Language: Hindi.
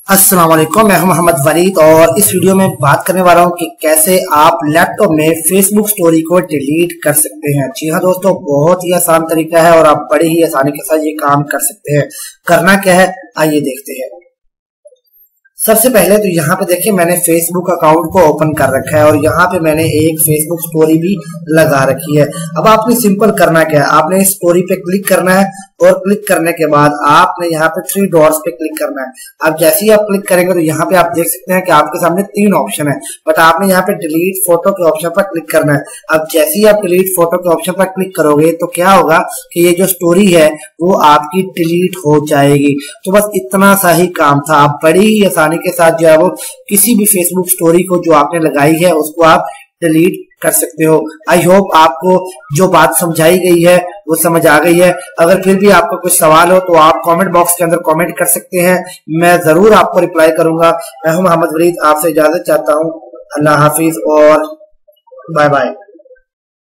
अस्सलाम वालेकुम, मैं हूं मोहम्मद वलीद और इस वीडियो में बात करने वाला हूं कि कैसे आप लैपटॉप में फेसबुक स्टोरी को डिलीट कर सकते हैं। जी हां दोस्तों, बहुत ही आसान तरीका है और आप बड़ी ही आसानी के साथ ये काम कर सकते हैं। करना क्या है, आइए देखते हैं। सबसे पहले तो यहाँ पे देखिए, मैंने फेसबुक अकाउंट को ओपन कर रखा है और यहाँ पे मैंने एक फेसबुक स्टोरी भी लगा रखी है। अब आपने सिंपल करना क्या है, आपने इस स्टोरी पे क्लिक करना है और क्लिक करने के बाद आपने यहाँ पे 3 डॉट्स पे क्लिक करना है। अब जैसे ही आप क्लिक करेंगे तो यहाँ पे आप देख सकते हैं कि आपके सामने 3 ऑप्शन है, बट आपने यहाँ पे डिलीट फोटो के ऑप्शन पर क्लिक करना है। अब जैसे ही आप डिलीट फोटो के ऑप्शन पर क्लिक करोगे तो क्या होगा कि ये जो स्टोरी है वो आपकी डिलीट हो जाएगी। तो बस इतना सा ही काम था। आप बड़ी ही आसानी के साथ जो है वो किसी भी फेसबुक स्टोरी को जो आपने लगाई है उसको आप डिलीट कर सकते हो। आई होप आपको जो बात समझाई गई है वो समझ आ गई है। अगर फिर भी आपको कुछ सवाल हो तो आप कमेंट बॉक्स के अंदर कमेंट कर सकते हैं, मैं जरूर आपको रिप्लाई करूंगा। मैं हूं मोहम्मद वलीद, आपसे इजाजत चाहता हूं। अल्लाह हाफिज और बाय बाय।